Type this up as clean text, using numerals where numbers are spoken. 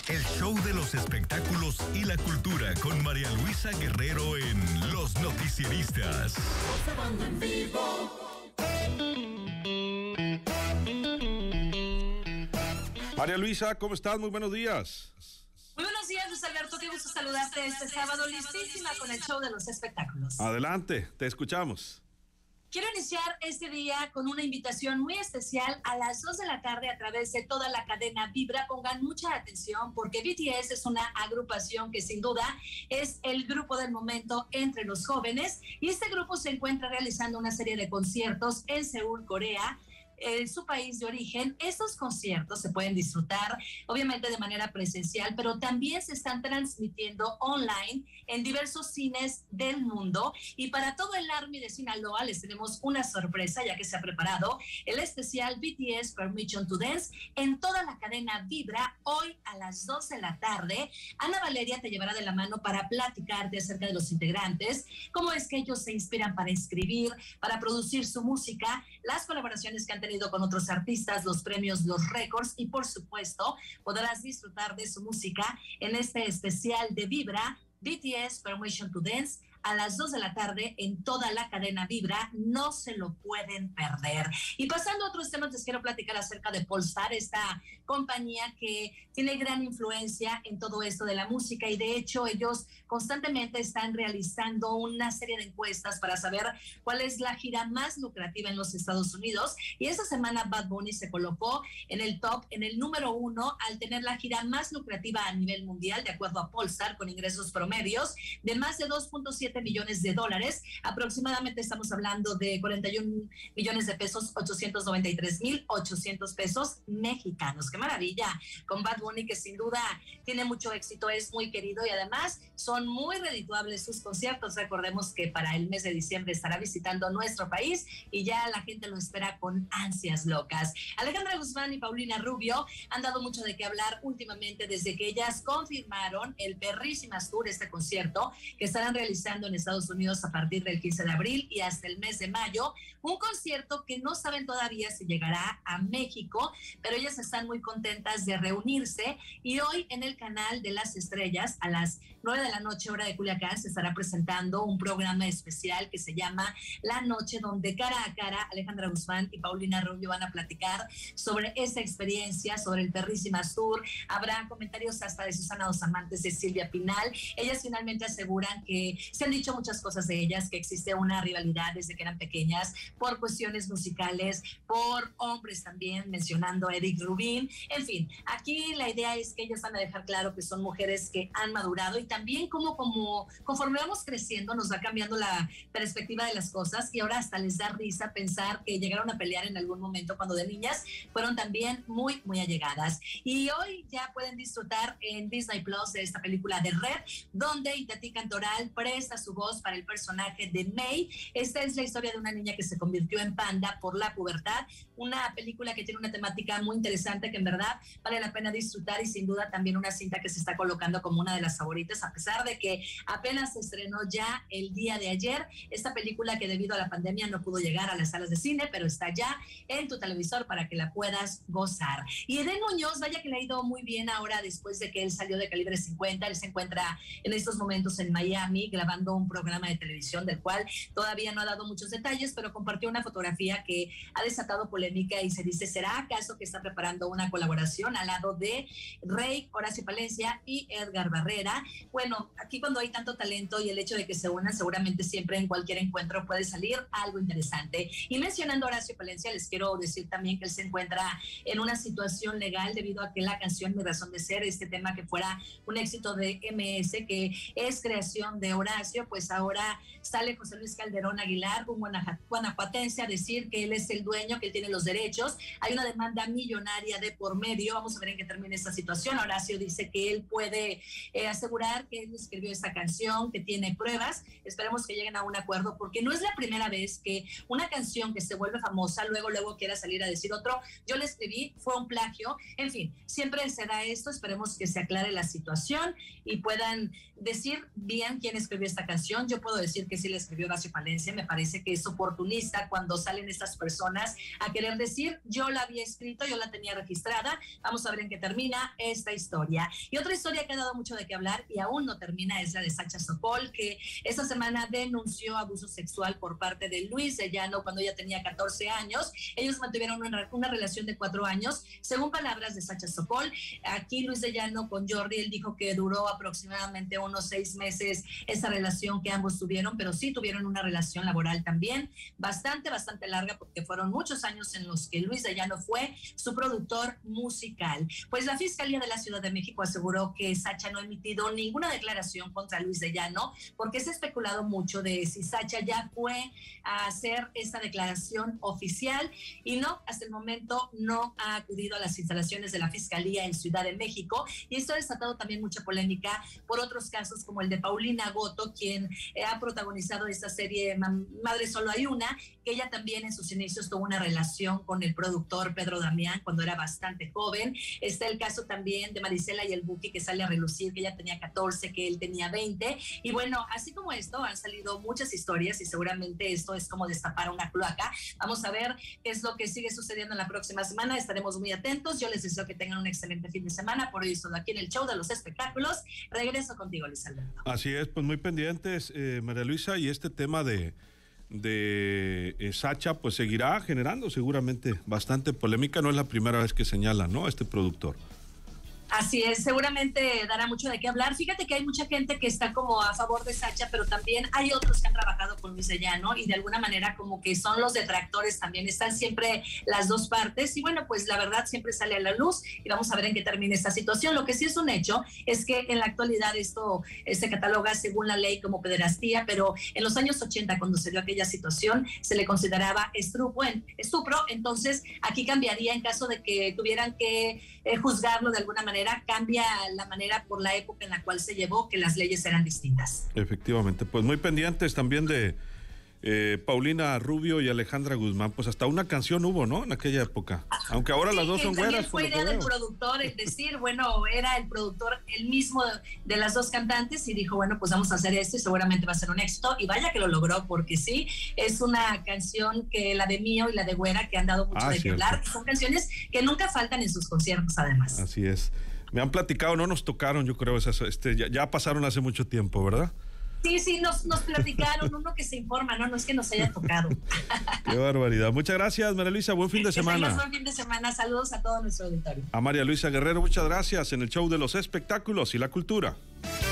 El show de los espectáculos y la cultura con María Luisa Guerrero en Los Noticieristas. Observando en vivo. María Luisa, ¿cómo estás? Muy buenos días. Muy buenos días, Luis Alberto, qué gusto saludarte este sábado, listísima con el show de los espectáculos. Adelante, te escuchamos. Quiero iniciar este día con una invitación muy especial a las 2 de la tarde a través de toda la cadena Vibra. Pongan mucha atención porque BTS es una agrupación que sin duda es el grupo del momento entre los jóvenes y este grupo se encuentra realizando una serie de conciertos en Seúl, Corea, en su país de origen. Estos conciertos se pueden disfrutar obviamente de manera presencial, pero también se están transmitiendo online en diversos cines del mundo. Y para todo el Army de Sinaloa les tenemos una sorpresa, ya que se ha preparado el especial BTS Permission to Dance en toda la cadena Vibra. Hoy a las 2 de la tarde Ana Valeria te llevará de la mano para platicarte acerca de los integrantes, cómo es que ellos se inspiran para escribir, para producir su música, las colaboraciones que han tenido con otros artistas, los premios, los récords y por supuesto podrás disfrutar de su música en este especial de Vibra, BTS Permission to Dance, a las 2 de la tarde en toda la cadena Vibra. No se lo pueden perder. Y pasando a otros temas, les quiero platicar acerca de Polestar, esta compañía que tiene gran influencia en todo esto de la música y de hecho ellos constantemente están realizando una serie de encuestas para saber cuál es la gira más lucrativa en los Estados Unidos y esta semana Bad Bunny se colocó en el top, en el número 1 al tener la gira más lucrativa a nivel mundial de acuerdo a Polestar, con ingresos promedios de más de 2.7 millones de dólares, aproximadamente estamos hablando de 41 millones de pesos, 893,800 pesos mexicanos. ¡Qué maravilla! Con Bad Bunny, que sin duda tiene mucho éxito, es muy querido y además son muy redituables sus conciertos. Recordemos que para el mes de diciembre estará visitando nuestro país y ya la gente lo espera con ansias locas. Alejandra Guzmán y Paulina Rubio han dado mucho de qué hablar últimamente desde que ellas confirmaron el Perrísimas Tour, este concierto que estarán realizando en Estados Unidos a partir del 15 de abril y hasta el mes de mayo, un concierto que no saben todavía si llegará a México, pero ellas están muy contentas de reunirse y hoy en el canal de las estrellas a las 9 de la noche hora de Culiacán se estará presentando un programa especial que se llama La Noche, donde cara a cara Alejandra Guzmán y Paulina Rubio van a platicar sobre esta experiencia, sobre el Perrísimas Tour. Habrá comentarios hasta de Susana Dos Amantes, de Silvia Pinal. Ellas finalmente aseguran que se han dicho muchas cosas de ellas, que existe una rivalidad desde que eran pequeñas por cuestiones musicales, por hombres también, mencionando a Eric Rubin. En fin, aquí la idea es que ellas van a dejar claro que son mujeres que han madurado y también como conforme vamos creciendo nos va cambiando la perspectiva de las cosas y ahora hasta les da risa pensar que llegaron a pelear en algún momento cuando de niñas fueron también muy, muy allegadas. Y hoy ya pueden disfrutar en Disney Plus de esta película de Red, donde Itatí Cantoral presta su voz para el personaje de May. Esta es la historia de una niña que se convirtió en panda por la pubertad, una película que tiene una temática muy interesante que en verdad vale la pena disfrutar y sin duda también una cinta que se está colocando como una de las favoritas a pesar de que apenas se estrenó ya el día de ayer. Esta película que debido a la pandemia no pudo llegar a las salas de cine, pero está ya en tu televisor para que la puedas gozar. Y Edén Muñoz, vaya que le ha ido muy bien ahora después de que él salió de Calibre 50. Él se encuentra en estos momentos en Miami grabando un programa de televisión del cual todavía no ha dado muchos detalles, pero compartió una fotografía que ha desatado polémica y se dice, ¿será acaso que está preparando una colaboración al lado de Rey, Horacio Palencia y Edgar Barrera? Bueno, aquí cuando hay tanto talento y el hecho de que se unan, seguramente siempre en cualquier encuentro puede salir algo interesante. Y mencionando a Horacio Palencia, les quiero decir también que él se encuentra en una situación legal debido a que la canción Mi Razón de Ser, este tema que fuera un éxito de MS, que es creación de Horacio, pues ahora sale José Luis Calderón Aguilar, un guanajuatense, a decir que él es el dueño, que él tiene los derechos. Hay una demanda millonaria de por medio. Vamos a ver en qué termina esta situación. Horacio dice que él puede asegurar que él escribió esta canción, que tiene pruebas. Esperemos que lleguen a un acuerdo, porque no es la primera vez que una canción que se vuelve famosa luego quiera salir a decir otro, yo la escribí, fue un plagio. En fin, siempre se da esto. Esperemos que se aclare la situación y puedan decir bien quién escribió esta esta canción. Yo puedo decir que sí la escribió Horacio Palencia. Me parece que es oportunista cuando salen estas personas a querer decir, yo la había escrito, yo la tenía registrada. Vamos a ver en qué termina esta historia. Y otra historia que ha dado mucho de qué hablar y aún no termina es la de Sacha Sokol, que esta semana denunció abuso sexual por parte de Luis de Llano cuando ella tenía 14 años. Ellos mantuvieron una relación de 4 años. Según palabras de Sacha Sokol, aquí Luis de Llano con Jordi, él dijo que duró aproximadamente unos 6 meses esa relación que ambos tuvieron, pero sí tuvieron una relación laboral también bastante larga, porque fueron muchos años en los que Luis de Llano fue su productor musical. Pues la Fiscalía de la Ciudad de México aseguró que Sacha no ha emitido ninguna declaración contra Luis de Llano, porque se ha especulado mucho de si Sacha ya fue a hacer esta declaración oficial, y no, hasta el momento no ha acudido a las instalaciones de la Fiscalía en Ciudad de México, y esto ha desatado también mucha polémica por otros casos como el de Paulina Goto, quien ha protagonizado esta serie Madre Solo Hay Una, que ella también en sus inicios tuvo una relación con el productor Pedro Damián cuando era bastante joven. Está el caso también de Marisela y el Buki, que sale a relucir que ella tenía 14, que él tenía 20, y bueno, así como esto han salido muchas historias y seguramente esto es como destapar una cloaca. Vamos a ver qué es lo que sigue sucediendo en la próxima semana, estaremos muy atentos. Yo les deseo que tengan un excelente fin de semana. Por hoy solo aquí en el Show de los Espectáculos. Regreso contigo, Luis Alberto. Así es, pues muy pendientes, María Luisa, y este tema de Sacha pues seguirá generando seguramente bastante polémica. No es la primera vez que señala, ¿no?, a este productor. Así es, seguramente dará mucho de qué hablar. Fíjate que hay mucha gente que está como a favor de Sacha, pero también hay otros que han trabajado con Luis de Llano y de alguna manera como que son los detractores también. Están siempre las dos partes y bueno, pues la verdad siempre sale a la luz y vamos a ver en qué termina esta situación. Lo que sí es un hecho es que en la actualidad esto se cataloga según la ley como pederastía, pero en los años 80, cuando se dio aquella situación, se le consideraba estupro. Entonces aquí cambiaría en caso de que tuvieran que juzgarlo de alguna manera. Cambia la manera por la época en la cual se llevó, que las leyes eran distintas. Efectivamente, pues muy pendientes también de Paulina Rubio y Alejandra Guzmán, pues hasta una canción hubo, ¿no?, en aquella época, aunque ahora sí, las dos son güeras. Fue idea del productor, es decir, bueno, era el productor el mismo de las dos cantantes y dijo, bueno, pues vamos a hacer esto y seguramente va a ser un éxito, y vaya que lo logró, porque sí, es una canción que la de Mío y la de Güera que han dado mucho de qué hablar, y son canciones que nunca faltan en sus conciertos además. Así es. Me han platicado, no nos tocaron, yo creo, ya pasaron hace mucho tiempo, ¿verdad? Sí, nos platicaron, uno que se informa, no es que nos haya tocado. Qué barbaridad. Muchas gracias, María Luisa, buen fin de semana. Buen fin de semana, saludos a todo nuestro auditorio. A María Luisa Guerrero, muchas gracias, en el Show de los Espectáculos y la Cultura.